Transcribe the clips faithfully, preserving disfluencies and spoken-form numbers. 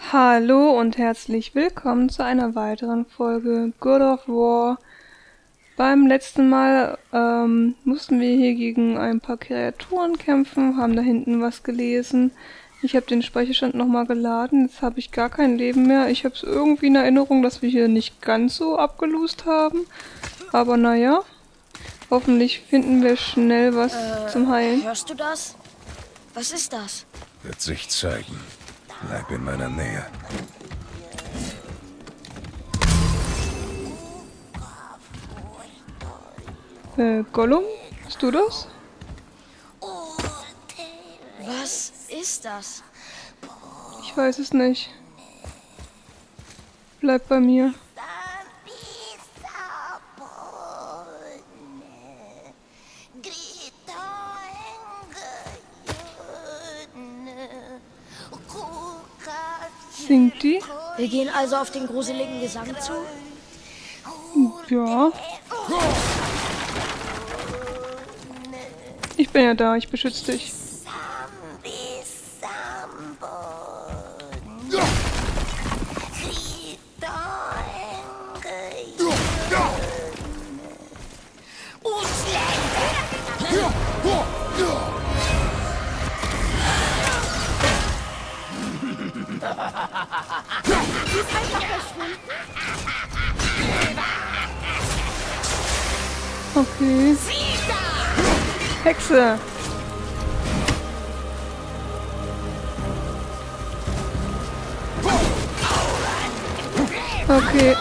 Hallo und herzlich willkommen zu einer weiteren Folge God of War. Beim letzten Mal ähm, mussten wir hier gegen ein paar Kreaturen kämpfen, haben da hinten was gelesen. Ich habe den Speicherstand nochmal geladen, jetzt habe ich gar kein Leben mehr. Ich habe es irgendwie in Erinnerung, dass wir hier nicht ganz so abgeloost haben. Aber naja, hoffentlich finden wir schnell was äh, zum Heilen. Hörst du das? Was ist das? Wird sich zeigen. Bleib in meiner Nähe. Äh, Gollum? Bist du das? Was ist das? Ich weiß es nicht. Bleib bei mir. Singt die? Wir gehen also auf den gruseligen Gesang zu? Ja. Ich bin ja da, ich beschütze dich. Okay. Hexe! Okay.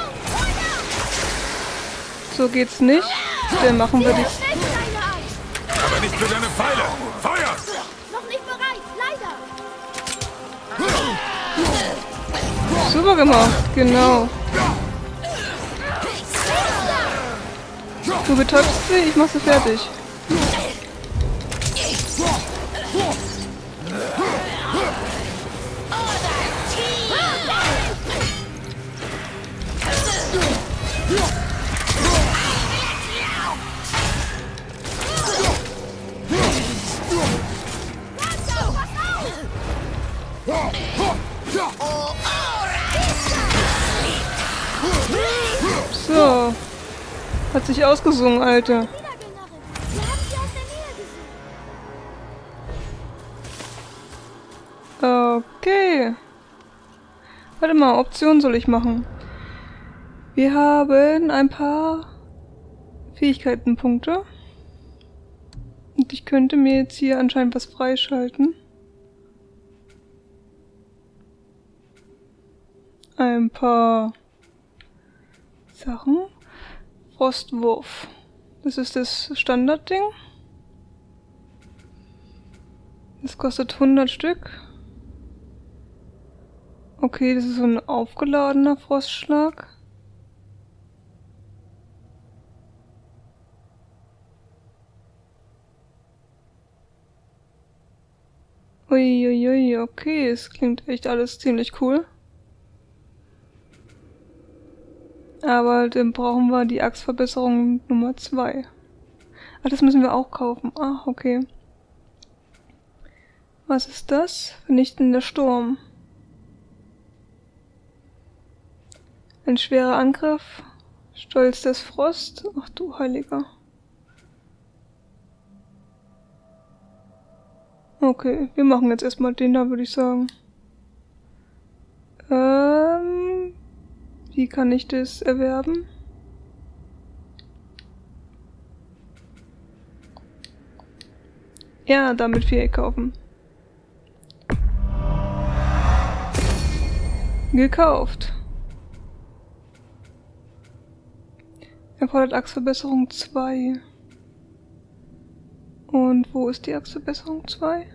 So geht's nicht. Dann machen wir die. Aber nicht für deine Pfeile! Feuer! Noch nicht bereit, leider! Super gemacht, genau. Du betäubst sie, ich mach sie fertig. So. Hat sich ausgesungen, Alter. Okay. Warte mal, Option soll ich machen. Wir haben ein paar Fähigkeitenpunkte. Und ich könnte mir jetzt hier anscheinend was freischalten. Ein paar Sachen. Frostwurf. Das ist das Standardding. Das kostet hundert Stück. Okay, das ist so ein aufgeladener Frostschlag. Uiuiui, okay, es klingt echt alles ziemlich cool. Aber dann brauchen wir die Axtverbesserung Nummer zwei. Ah, das müssen wir auch kaufen. Ah, okay. Was ist das? Vernichtender Sturm. Ein schwerer Angriff. Stolz des Frost. Ach du Heiliger. Okay, wir machen jetzt erstmal den da, würde ich sagen. Ähm... Wie kann ich das erwerben? Ja, damit Viereck kaufen. Gekauft. Erfordert Axtverbesserung zwei. Und wo ist die Axtverbesserung zwei?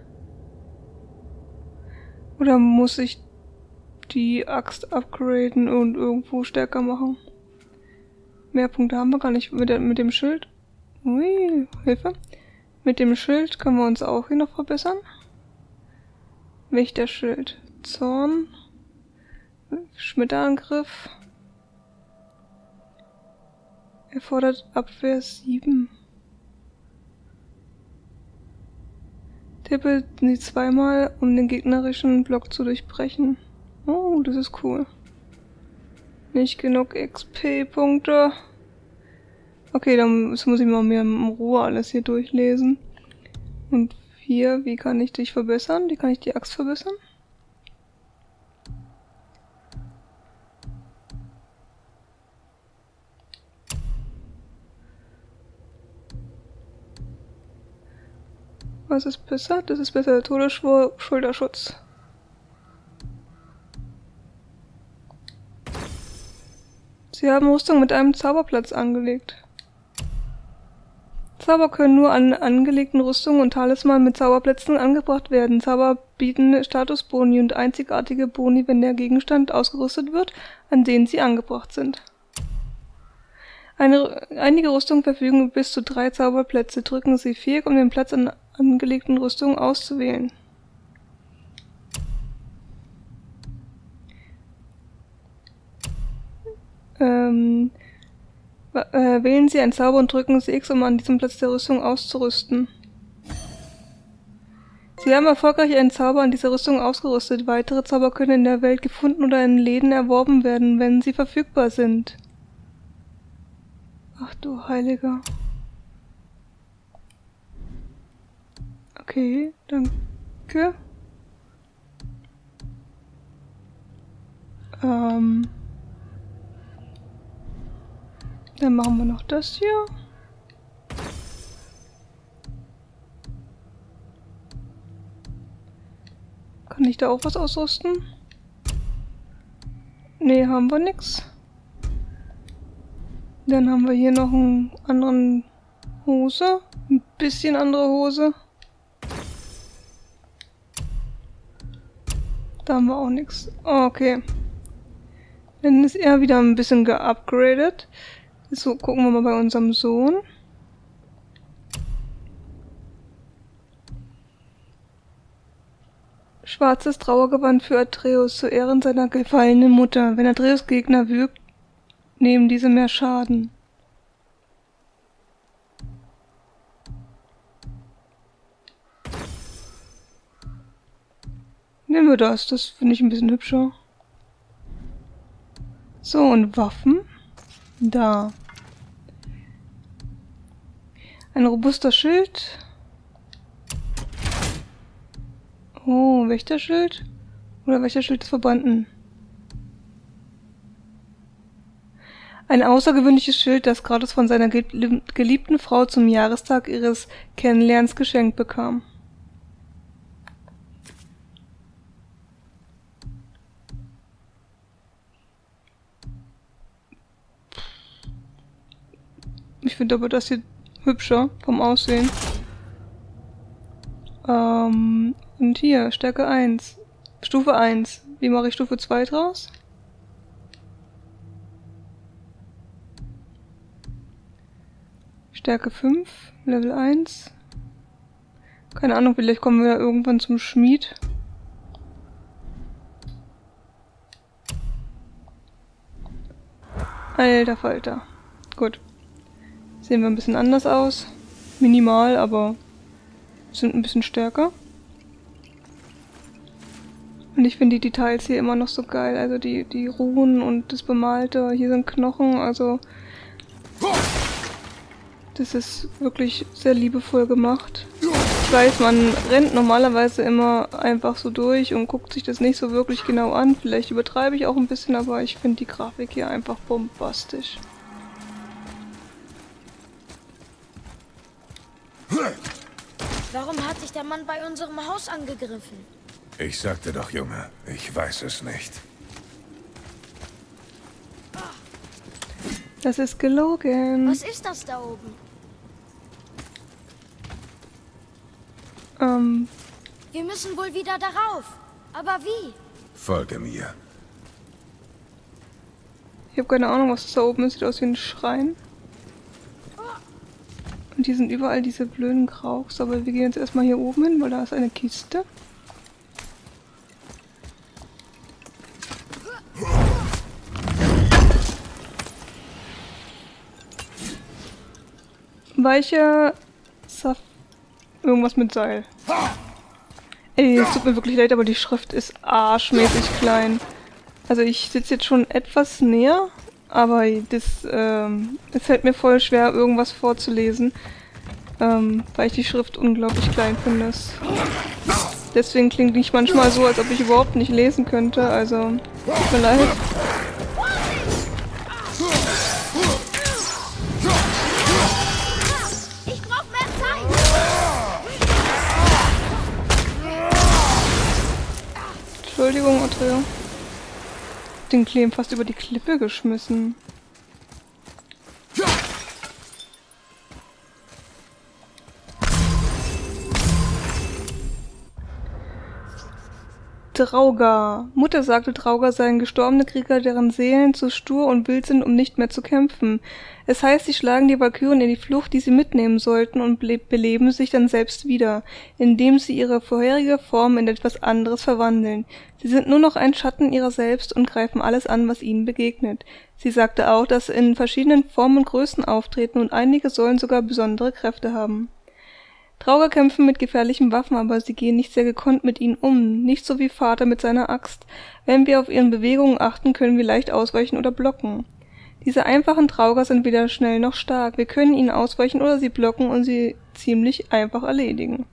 Oder muss ich die Axt upgraden und irgendwo stärker machen? Mehr Punkte haben wir gar nicht mit, der, mit dem Schild. Ui, Hilfe. Mit dem Schild können wir uns auch hier noch verbessern. Wächterschild. Zorn. Schmetterangriff. Erfordert Abwehr sieben. Tippe sie zweimal, um den gegnerischen Block zu durchbrechen. Oh, das ist cool. Nicht genug X P-Punkte. Okay, dann muss ich mal mehr in Ruhe alles hier durchlesen. Und hier, wie kann ich dich verbessern? Wie kann ich die Axt verbessern? Was ist besser? Das ist besser der Todesschulterschutz. Sie haben Rüstung mit einem Zauberplatz angelegt. Zauber können nur an angelegten Rüstungen und Talisman mit Zauberplätzen angebracht werden. Zauber bieten Statusboni und einzigartige Boni, wenn der Gegenstand ausgerüstet wird, an denen sie angebracht sind. Eine, einige Rüstungen verfügen über bis zu drei Zauberplätze. Drücken Sie vier, um den Platz an angelegten Rüstungen auszuwählen. Ähm, äh, wählen Sie einen Zauber und drücken Sie X, um an diesem Platz der Rüstung auszurüsten. Sie haben erfolgreich einen Zauber an dieser Rüstung ausgerüstet. Weitere Zauber können in der Welt gefunden oder in Läden erworben werden, wenn sie verfügbar sind. Ach du Heiliger. Okay, danke. Ähm... Dann machen wir noch das hier. Kann ich da auch was ausrüsten? Nee, haben wir nix. Dann haben wir hier noch einen anderen Hose. Ein bisschen andere Hose. Da haben wir auch nichts. Okay. Dann ist er wieder ein bisschen geupgradet. So, gucken wir mal bei unserem Sohn. Schwarzes Trauergewand für Atreus zu Ehren seiner gefallenen Mutter. Wenn Atreus Gegner würgt, nehmen diese mehr Schaden. Nehmen wir das, das finde ich ein bisschen hübscher. So, und Waffen. Da. Ein robuster Schild. Oh, Wächterschild? Oder Wächterschild des Verbannten? Ein außergewöhnliches Schild, das Kratos von seiner geliebten Frau zum Jahrestag ihres Kennenlernens geschenkt bekam. Ich finde aber das hier hübscher vom Aussehen. Ähm, und hier, Stärke eins. Stufe eins. Wie mache ich Stufe zwei draus? Stärke fünf, Level eins. Keine Ahnung, vielleicht kommen wir irgendwann zum Schmied. Alter Falter. Gut. Sehen wir ein bisschen anders aus. Minimal, aber sind ein bisschen stärker. Und ich finde die Details hier immer noch so geil. Also die, die Runen und das Bemalte. Hier sind Knochen, also das ist wirklich sehr liebevoll gemacht. Ich weiß, man rennt normalerweise immer einfach so durch und guckt sich das nicht so wirklich genau an. Vielleicht übertreibe ich auch ein bisschen, aber ich finde die Grafik hier einfach bombastisch. Warum hat sich der Mann bei unserem Haus angegriffen? Ich sagte doch, Junge, ich weiß es nicht. Das ist gelogen. Was ist das da oben? Ähm. Wir müssen wohl wieder darauf. Aber wie? Folge mir. Ich habe keine Ahnung, was das da oben ist. Sieht aus wie ein Schrein. Und hier sind überall diese blöden Krauchs. Aber wir gehen jetzt erstmal hier oben hin, weil da ist eine Kiste. Weicher Saf... Irgendwas mit Seil. Ey, es tut mir wirklich leid, aber die Schrift ist arschmäßig klein. Also ich sitze jetzt schon etwas näher, aber das, ähm, es fällt mir voll schwer, irgendwas vorzulesen, ähm, weil ich die Schrift unglaublich klein finde. Deswegen klingt ich manchmal so, als ob ich überhaupt nicht lesen könnte, also tut mir leid. Ich brauche mehr Zeit! Entschuldigung, Otrio. Den Clem fast über die Klippe geschmissen. Draugar. Mutter sagte, Draugar seien gestorbene Krieger, deren Seelen zu stur und wild sind, um nicht mehr zu kämpfen. Es heißt, sie schlagen die Walküren in die Flucht, die sie mitnehmen sollten, und beleben sich dann selbst wieder, indem sie ihre vorherige Form in etwas anderes verwandeln. Sie sind nur noch ein Schatten ihrer selbst und greifen alles an, was ihnen begegnet. Sie sagte auch, dass sie in verschiedenen Formen und Größen auftreten und einige sollen sogar besondere Kräfte haben. Draugar kämpfen mit gefährlichen Waffen, aber sie gehen nicht sehr gekonnt mit ihnen um, nicht so wie Vater mit seiner Axt. Wenn wir auf ihren Bewegungen achten, können wir leicht ausweichen oder blocken. Diese einfachen Draugar sind weder schnell noch stark. Wir können ihnen ausweichen oder sie blocken und sie ziemlich einfach erledigen.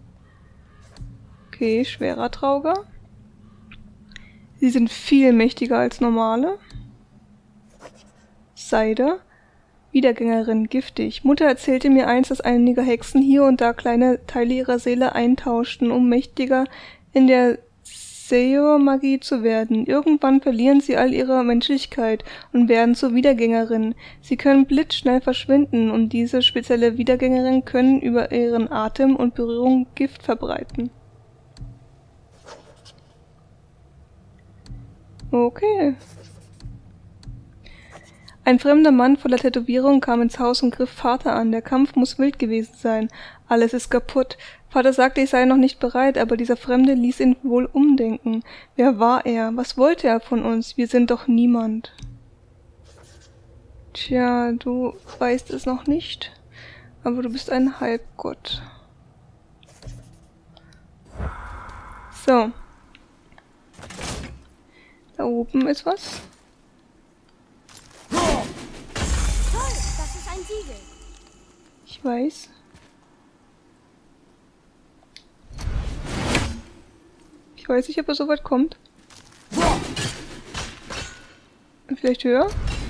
Okay, schwerer Draugar. Sie sind viel mächtiger als normale. Seide. Wiedergängerin, giftig. Mutter erzählte mir einst, dass einige Hexen hier und da kleine Teile ihrer Seele eintauschten, um mächtiger in der Seor-Magie zu werden. Irgendwann verlieren sie all ihre Menschlichkeit und werden zur Wiedergängerin. Sie können blitzschnell verschwinden und diese spezielle Wiedergängerin können über ihren Atem und Berührung Gift verbreiten. Okay. Ein fremder Mann voller Tätowierungen kam ins Haus und griff Vater an. Der Kampf muss wild gewesen sein. Alles ist kaputt. Vater sagte, ich sei noch nicht bereit, aber dieser Fremde ließ ihn wohl umdenken. Wer war er? Was wollte er von uns? Wir sind doch niemand. Tja, du weißt es noch nicht, aber du bist ein Halbgott. So. Da oben ist was. Das ist ein Siegel. Ich weiß. Ich weiß nicht, ob er so weit kommt. Vielleicht höher?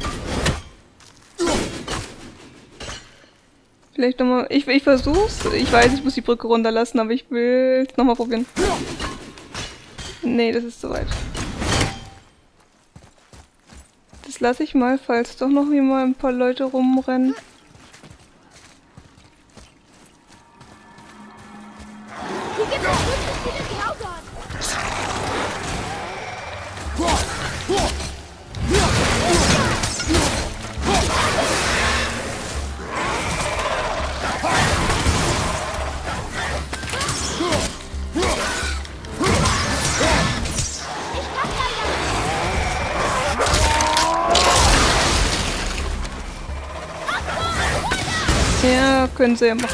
Vielleicht nochmal. Ich, ich versuch's. Ich weiß, ich muss die Brücke runterlassen, aber ich will es nochmal probieren. Nee, das ist zu weit. Das lasse ich mal, falls doch noch hier mal ein paar Leute rumrennen. Hier gibt es wirklich viele Draugar. Ja, können sie ja machen.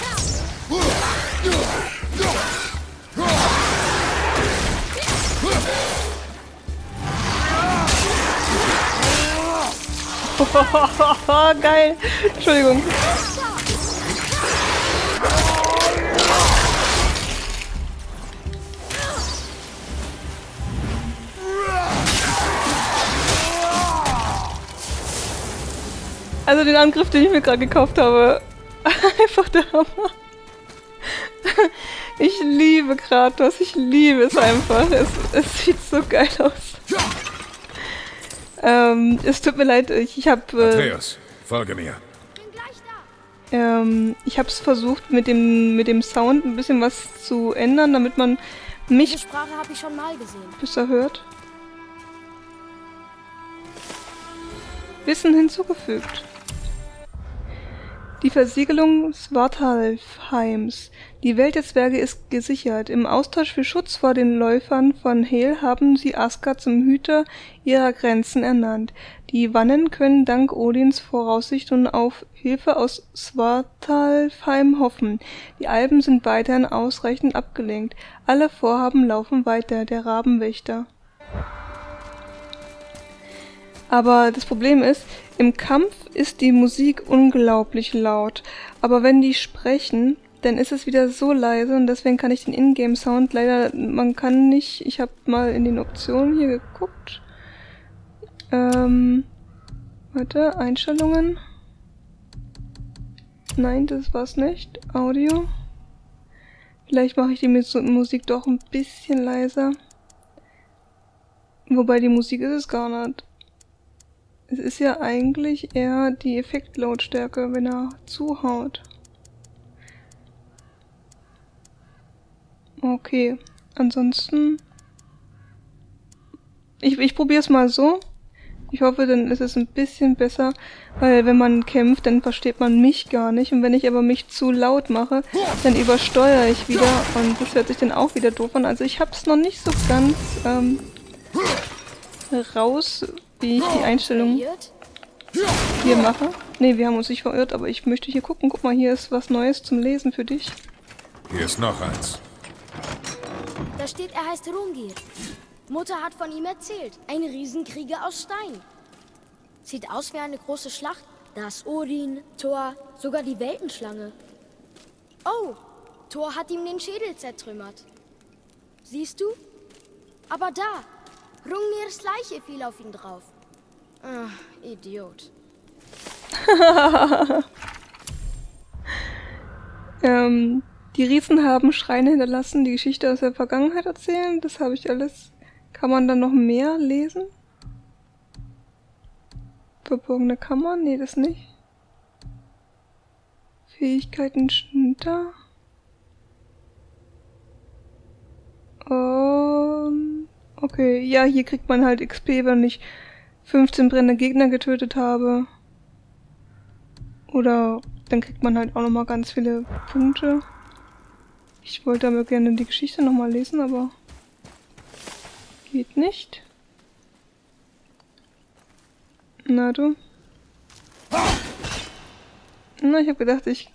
Geil. Entschuldigung. Also den Angriff, den ich mir gerade gekauft habe, einfach der Hammer. Ich liebe Kratos, ich liebe es einfach. Es, es sieht so geil aus. Ähm, es tut mir leid, ich, ich habe... Äh, Atreus, folge mir. Bin gleich da. ähm, ich habe es versucht, mit dem, mit dem Sound ein bisschen was zu ändern, damit man Diese mich Sprache habe ich schon mal gesehen. besser hört. Wissen hinzugefügt. Die Versiegelung Svartalfheims. Die Welt der Zwerge ist gesichert. Im Austausch für Schutz vor den Läufern von Hel haben sie Asgard zum Hüter ihrer Grenzen ernannt. Die Wannen können dank Odins Voraussicht und auf Hilfe aus Svartalfheim hoffen. Die Alpen sind weiterhin ausreichend abgelenkt. Alle Vorhaben laufen weiter. Der Rabenwächter. Aber das Problem ist, im Kampf ist die Musik unglaublich laut. Aber wenn die sprechen, dann ist es wieder so leise und deswegen kann ich den Ingame-Sound leider, man kann nicht, ich habe mal in den Optionen hier geguckt. Ähm, warte, Einstellungen. Nein, das war's nicht. Audio. Vielleicht mache ich die Musik doch ein bisschen leiser. Wobei die Musik ist es gar nicht. Es ist ja eigentlich eher die Effektlautstärke, wenn er zuhaut. Okay, ansonsten... Ich, ich probiere es mal so. Ich hoffe, dann ist es ein bisschen besser, weil wenn man kämpft, dann versteht man mich gar nicht. Und wenn ich aber mich zu laut mache, dann übersteuere ich wieder und das hört sich dann auch wieder doof an. Also ich habe es noch nicht so ganz ähm, raus, wie ich die Einstellungen hier mache. Ne, wir haben uns nicht verirrt, aber ich möchte hier gucken. Guck mal, hier ist was Neues zum Lesen für dich. Hier ist noch eins. Da steht, er heißt Rungir. Mutter hat von ihm erzählt. Ein Riesenkrieger aus Stein. Sieht aus wie eine große Schlacht. Das Odin, Thor, sogar die Weltenschlange. Oh, Thor hat ihm den Schädel zertrümmert. Siehst du? Aber da, Rungirs Leiche fiel auf ihn drauf. Ach, Idiot. ähm, die Riesen haben Schreine hinterlassen, die Geschichte aus der Vergangenheit erzählen. Das habe ich alles. Kann man dann noch mehr lesen? Verborgene Kammer? Nee, das nicht. Fähigkeiten Schnitter. Um, okay, ja, hier kriegt man halt X P, wenn ich fünfzehn brennende Gegner getötet habe. Oder dann kriegt man halt auch nochmal ganz viele Punkte. Ich wollte aber gerne die Geschichte nochmal lesen, aber geht nicht. Na du. Na, ich habe gedacht, ich...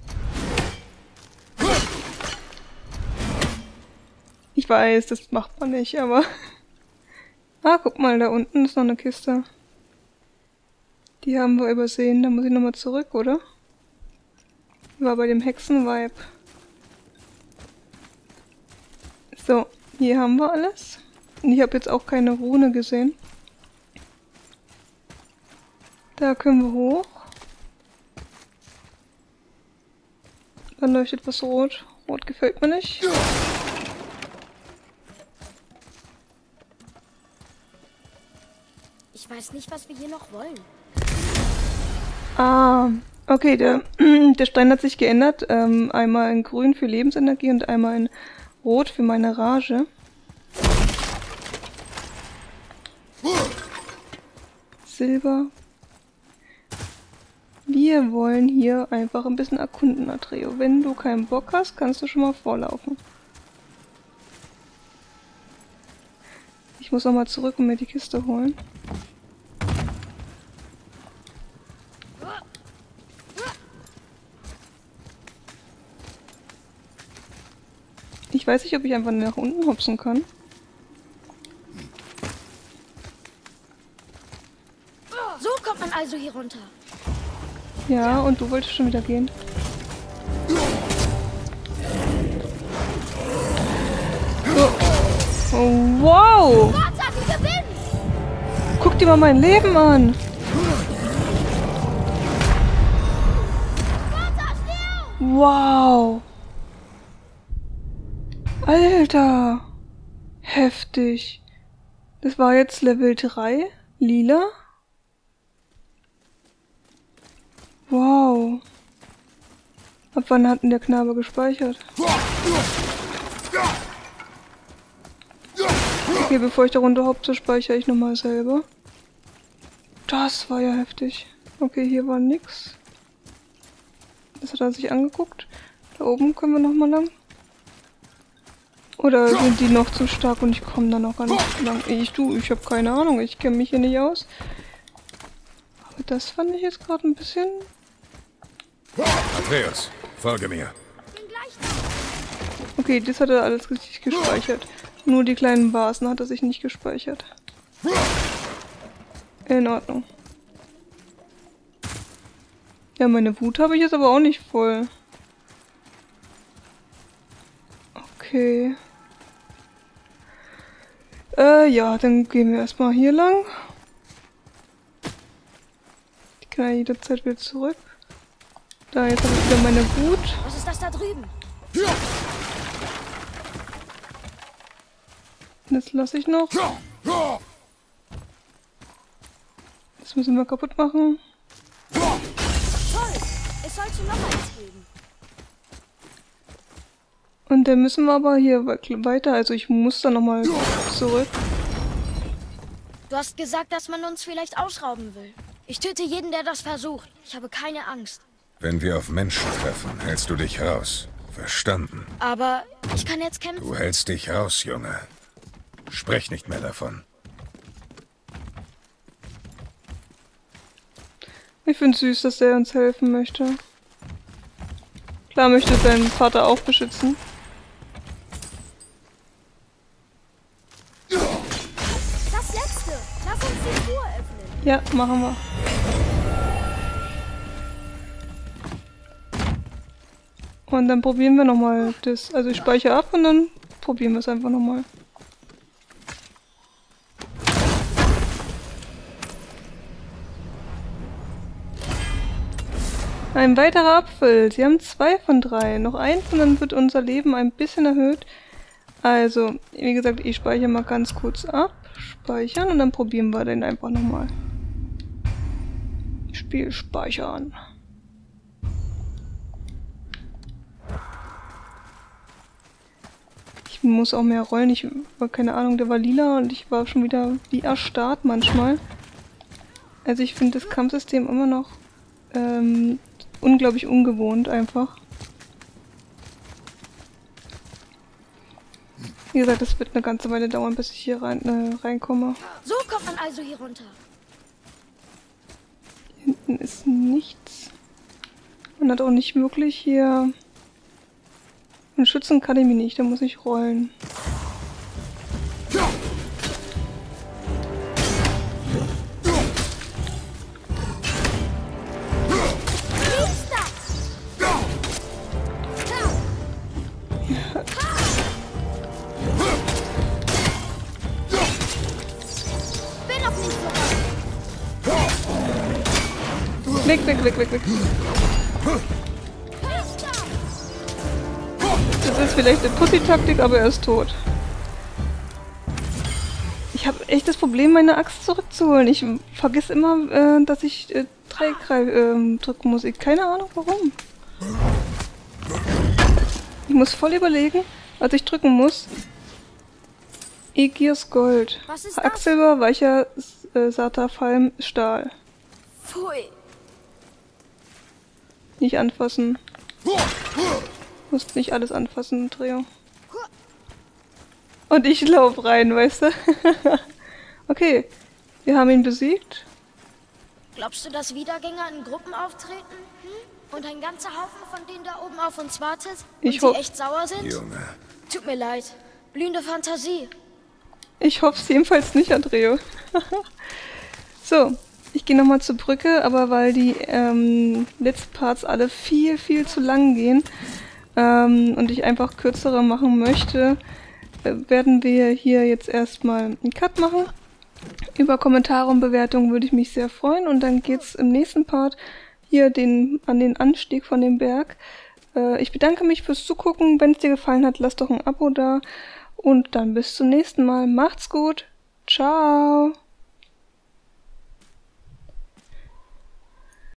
Ich weiß, das macht man nicht, aber... Ah, guck mal, da unten ist noch eine Kiste. Die haben wir übersehen, da muss ich nochmal zurück, oder? War bei dem Hexenvibe. So, hier haben wir alles. Und ich habe jetzt auch keine Rune gesehen. Da können wir hoch. Dann leuchtet was rot. Rot gefällt mir nicht. Ich weiß nicht, was wir hier noch wollen. Ah, okay, der, der Stein hat sich geändert. Ähm, einmal in grün für Lebensenergie und einmal in rot für meine Rage. Silber. Wir wollen hier einfach ein bisschen erkunden, Atreo. Wenn du keinen Bock hast, kannst du schon mal vorlaufen. Ich muss noch mal zurück und mir die Kiste holen. Ich weiß nicht, ob ich einfach nach unten hopsen kann. So kommt man also hier runter. Ja, und du wolltest schon wieder gehen. So. Oh, wow! Vater, wir gewinnen! Guck dir mal mein Leben an! Vater, stirb! Wow! Alter! Heftig. Das war jetzt Level drei. Lila. Wow. Ab wann hat denn der Knabe gespeichert? Okay, bevor ich da runter hopse, speichere ich nochmal selber. Das war ja heftig. Okay, hier war nix. Das hat er sich angeguckt. Da oben können wir nochmal lang. Oder sind die noch zu stark und ich komme da noch gar nicht lang? Ich, du, ich habe keine Ahnung. Ich kenne mich hier nicht aus. Aber das fand ich jetzt gerade ein bisschen... Atreus, folge mir. Okay, das hat er alles richtig gespeichert. Nur die kleinen Basen hat er sich nicht gespeichert. In Ordnung. Ja, meine Wut habe ich jetzt aber auch nicht voll. Okay. Äh, ja, dann gehen wir erstmal hier lang. Ich kann ja jederzeit wieder zurück. Da, jetzt habe ich wieder meine Wut. Was ist das da drüben? Das lasse ich noch. Das müssen wir kaputt machen. Toll! Es sollte noch eins geben. Und dann müssen wir aber hier weiter. Also ich muss da nochmal zurück. Du hast gesagt, dass man uns vielleicht ausrauben will. Ich töte jeden, der das versucht. Ich habe keine Angst. Wenn wir auf Menschen treffen, hältst du dich raus. Verstanden? Aber ich kann jetzt kämpfen. Du hältst dich raus, Junge. Sprech nicht mehr davon. Ich finde es süß, dass er uns helfen möchte. Klar möchte seinen Vater auch beschützen. Das letzte. Lass uns die Truhe öffnen. Ja, machen wir. Und dann probieren wir nochmal das. Also ich speichere ab und dann probieren wir es einfach nochmal. Ein weiterer Apfel. Sie haben zwei von drei. Noch eins und dann wird unser Leben ein bisschen erhöht. Also, wie gesagt, ich speichere mal ganz kurz ab. Speichern und dann probieren wir den einfach nochmal. Spiel speichern. Ich muss auch mehr rollen. Ich war keine Ahnung, der war lila und ich war schon wieder wie erstarrt manchmal. Also ich finde das Kampfsystem immer noch ähm, unglaublich ungewohnt einfach. Wie gesagt, das wird eine ganze Weile dauern, bis ich hier rein, äh, reinkomme. So kommt man also hier runter. Hinten ist nichts. Man hat auch nicht wirklich hier... Und schützen kann ich mich nicht, da muss ich rollen. Weg, weg, weg, weg, weg. Das ist vielleicht eine Pussy-Taktik, aber er ist tot. Ich habe echt das Problem, meine Axt zurückzuholen. Ich vergesse immer, äh, dass ich äh, Dreieck äh, drücken muss. Ich keine Ahnung warum. Ich muss voll überlegen, was ich drücken muss. Aegirs Gold. Was ist Hacksilber, weicher äh, Satafalm, Stahl. Pfui. Nicht anfassen. Musst nicht alles anfassen, Trio. Und ich lauf rein, weißt du? Okay, wir haben ihn besiegt. Glaubst du, dass Wiedergänger in Gruppen auftreten? Hm? Und ein ganzer Haufen von denen da oben auf uns wartet? Und Ich die hoff- echt sauer sind? Junge. Tut mir leid. Blühende Fantasie. Ich hoffe es jedenfalls nicht, Andreo. So, ich gehe nochmal zur Brücke, aber weil die ähm, letzten Parts alle viel, viel zu lang gehen ähm, und ich einfach kürzere machen möchte, äh, werden wir hier jetzt erstmal einen Cut machen. Über Kommentare und Bewertungen würde ich mich sehr freuen und dann geht's im nächsten Part hier den, an den Anstieg von dem Berg. Äh, ich bedanke mich fürs Zugucken. Wenn es dir gefallen hat, lass doch ein Abo da. Und dann bis zum nächsten Mal. Macht's gut. Ciao.